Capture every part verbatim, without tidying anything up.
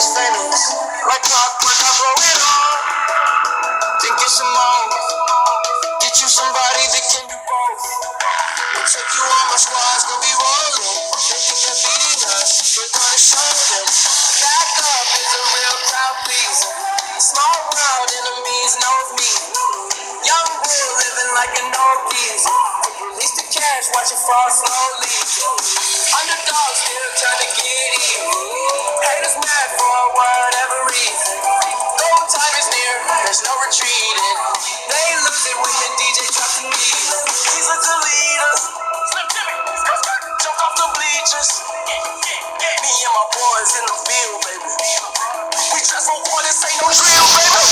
is famous. Like clockwork, I blow it all. Then get some more. Get you somebody that can do both. We'll take you on my squad's gonna be rolling. They think they're beating us, we're gonna show them. Back up is a real crowd pleaser. Small world, enemies know me. Young bull living like an old geezer. Release the cash, watch it fall slowly. Underdogs still trying to get even. Haters mad for whatever reason. Gold time is near, there's no retreating. They lose it when the D J drops the needle. He's a leader. Jump off the bleachers. Me and my boys in the field, baby. We dress for war, this ain't no drill, baby.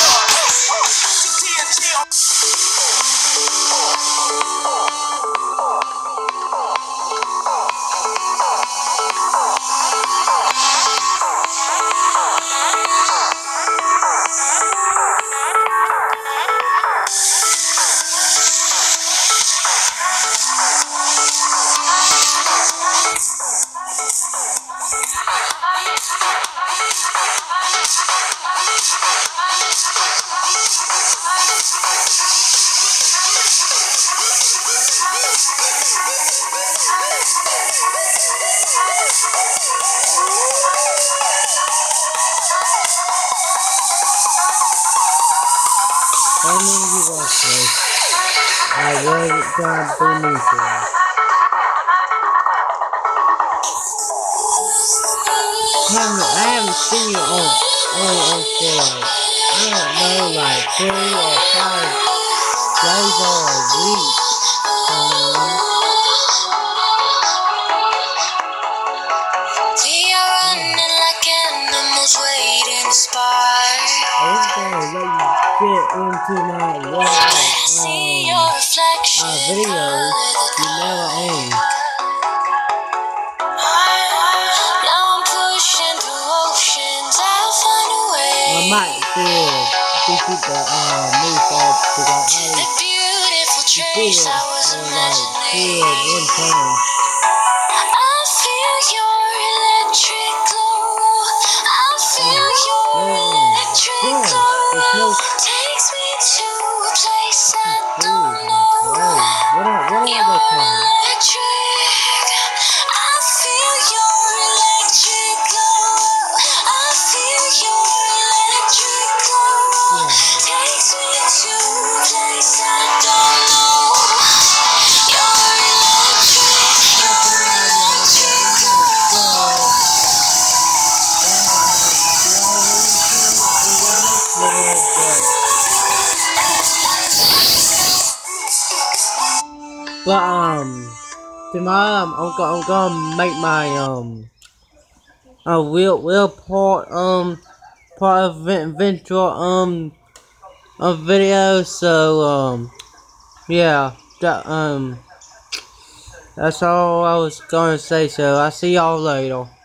T N T on. How many of you watch this? I really got beneath it. I haven't seen you on, on, on for like, I don't know, like three or five days or a week. Um, we are running like animals waiting to spark. I was gonna let you get into my live um, uh, videos you never owned. I might feel these people uh, move off because I already feel it for like two or one time. I feel your electric glow. I feel your electric glow. Takes me to a place I don't know. You're electric. I feel your electric glow. I feel your electric glow. Takes me to a place I don't know. You're electric. You're electric glow. But um, tomorrow I'm, I'm, gonna, I'm gonna make my um, a real real part um part of eventual um a video. So um, yeah, that um, that's all I was gonna say. So I'll see y'all later.